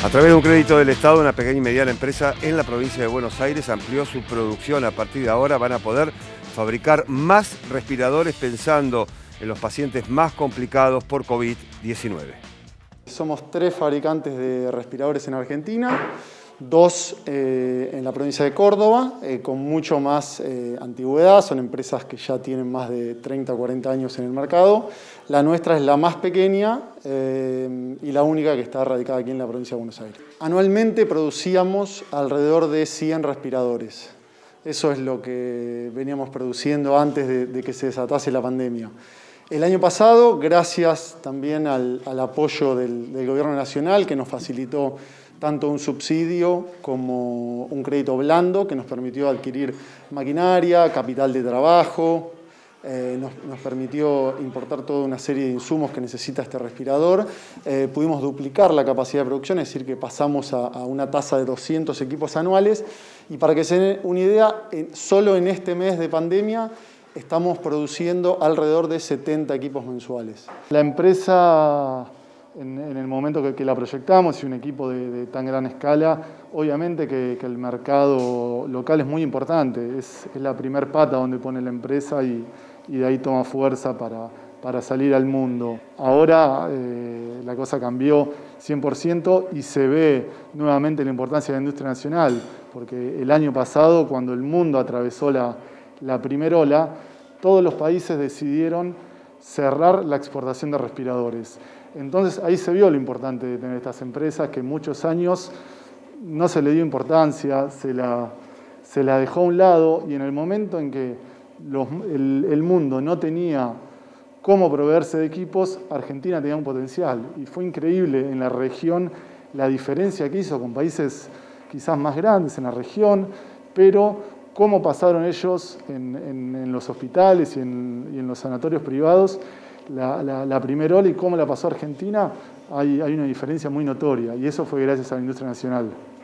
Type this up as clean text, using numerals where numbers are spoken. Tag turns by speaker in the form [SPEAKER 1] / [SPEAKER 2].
[SPEAKER 1] A través de un crédito del Estado, una pequeña y mediana empresa en la provincia de Buenos Aires amplió su producción. A partir de ahora van a poder fabricar más respiradores pensando en los pacientes más complicados por COVID-19.
[SPEAKER 2] Somos 3 fabricantes de respiradores en Argentina, 2 en la provincia de Córdoba, con mucho más antigüedad, son empresas que ya tienen más de 30 o 40 años en el mercado. La nuestra es la más pequeña y la única que está radicada aquí en la provincia de Buenos Aires. Anualmente producíamos alrededor de 100 respiradores. Eso es lo que veníamos produciendo antes de que se desatase la pandemia. El año pasado, gracias también al apoyo del Gobierno Nacional, que nos facilitó tanto un subsidio como un crédito blando, que nos permitió adquirir maquinaria, capital de trabajo, nos permitió importar toda una serie de insumos que necesita este respirador. Pudimos duplicar la capacidad de producción, es decir, que pasamos a una tasa de 200 equipos anuales. Y para que se den una idea, solo en este mes de pandemia, estamos produciendo alrededor de 70 equipos mensuales. La empresa, en el momento que la proyectamos, y un equipo de tan gran escala, obviamente que el mercado local es muy importante. Es la primer pata donde pone la empresa y de ahí toma fuerza para salir al mundo. Ahora la cosa cambió 100% y se ve nuevamente la importancia de la industria nacional, porque el año pasado, cuando el mundo atravesó la primera ola, todos los países decidieron cerrar la exportación de respiradores. Entonces ahí se vio lo importante de tener estas empresas, que muchos años no se le dio importancia, se la dejó a un lado, y en el momento en que el mundo no tenía cómo proveerse de equipos, Argentina tenía un potencial. Y fue increíble en la región la diferencia que hizo con países quizás más grandes en la región, pero cómo pasaron ellos en los hospitales y en los sanatorios privados la primera ola y cómo la pasó Argentina, hay una diferencia muy notoria, y eso fue gracias a la industria nacional.